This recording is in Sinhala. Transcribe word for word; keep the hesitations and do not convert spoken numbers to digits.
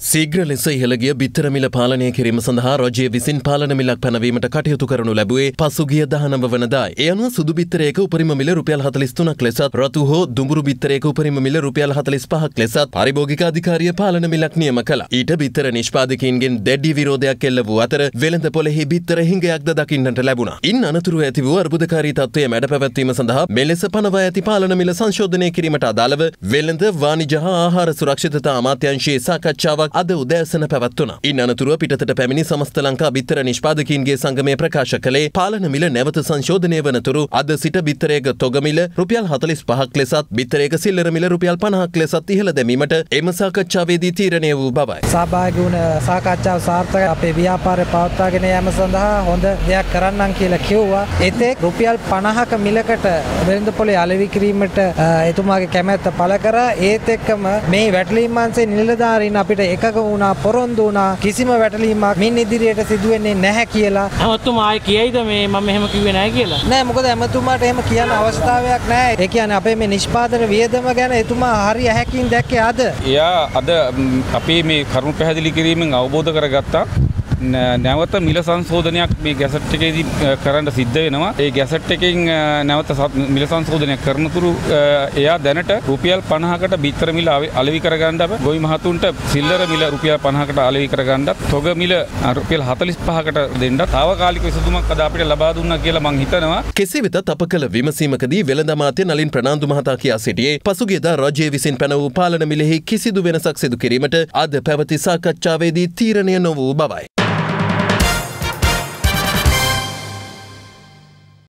සීග්‍ර ලෙස ඉහළ ගිය බිත්තර මිල පාලනය කිරීම සඳහා රජය විසින් පාලන මිලක් පැනවීමට කටයුතු කරනු ලැබුවේ පසුගිය දහනව වනදායි. ඒ අනුව සුදු බිත්තරයක උපරිම මිල රුපියල් හතළිස් තුනක් ලෙසත් රතු හෝ දුඹුරු බිත්තරයක උපරිම මිල රුපියල් හතළිස් පහක් ලෙසත් පාරිභෝගික අධිකාරිය පාලන මිලක් නියම කළා. ඊට බිත්තර නිෂ්පාදකයින්ගෙන් දැඩි විරෝධයක් එල්ල වූ අතර වෙළඳ පොළෙහි බිත්තර හිඟයක්ද දකින්නට ලැබුණා. ඉන් අනතුරුව ඇති වූ අර්බුදකාරී තත්ත්වය මැඩ පැවැත්වීම සඳහා මෙලෙස පනවා ඇති පාලන මිල සංශෝධනය කිරීමට අදාළව වෙළඳ වාණිජ හා ආහාර සුරක්ෂිතතා අමාත්‍යාංශයේ සාකච්ඡාවක් අද උදෑසන පැවැත්වුණා. ඉන් අනතුරුව පිටතට පැමිණි සමස්ත ලංකා බිත්තර නිෂ්පාදකයින්ගේ සංගමය ප්‍රකාශ කළේ පාලන මිල නැවත සංශෝධනය වනතුරු අද සිට බිත්තරයක තොග මිල රුපියල් හතළිස් පහක් ලෙසත් බිත්තරයක සිල්ලර මිල රුපියල් පනහක් ලෙසත් ඉහළ දැමීමට එම සාකච්ඡාවේදී තීරණය වූ බවයි. සහභාගී වුණ සාකච්ඡාව සාර්ථකව අපේ ව්‍යාපාරය පවත්වාගෙන යාම සඳහා හොඳ දෙයක් කරන්නම් කියලා කිව්වා. එතෙක් රුපියල් පනහක මිලකට වෙළඳ පොලේ අලෙවි කිරීමට එතුමාගේ කැමැත්ත පළ කරා. ඒත් එක්කම මේ වැටලීම් අංශේ නිලධාරීන් අපිට එකක වුණා, පොරොන්දු වුණා, කිසිම වැටලීමක් මින් ඉදිරියට සිදු වෙන්නේ නැහැ කියලා. එතුමා ආයේ කියයිද මේ මම එහෙම කිව්වේ නැහැ කියලා? නෑ, මොකද එතුමාට එහෙම කියන්න අවස්ථාවක් නැහැ. ඒ කියන්නේ අපේ මේ නිෂ්පාදන වියදම ගැන එතුමා හරි ඇහැකින් දැක්කේ අද. එයා අද අපේ මේ කරුණු පැහැදිලි කිරීමෙන් අවබෝධ කරගත්තා නැවත මිල සංශෝධනයක් මේ ගැසට් එකේදී කරන්න සිද්ධ වෙනවා. ඒ ගැසට් එකෙන් නැවත මිල සංශෝධනයක් කරනතුරු එයා දැනට රුපියල් පනහකට බිත්තර මිල අලෙවි කරගන්න අප ගොවි මහතුන්ට සිල්ලර මිල රුපියල් පනහකට අලෙවි කරගන්නත් තොග මිල රුපියල් හතළිස් පහකට දෙන්නත් තාවකාලික විසඳුමක් අද අපිට ලබා දුන්නා කියලා මං හිතනවා. කෙසේ වෙතත් අප කළ විමසීමකදී වෙළඳ අමාත්‍ය නලින් ප්‍රනාන්දු මහතා කියා සිටියේ පසුගියදා රජය විසින් පැන වූ පාලන මිලෙහි කිසිදු වෙනසක් සිදු කිරීමට අද පැවති සාකච්ඡාවේදී තීරණය නොවූ බවයි.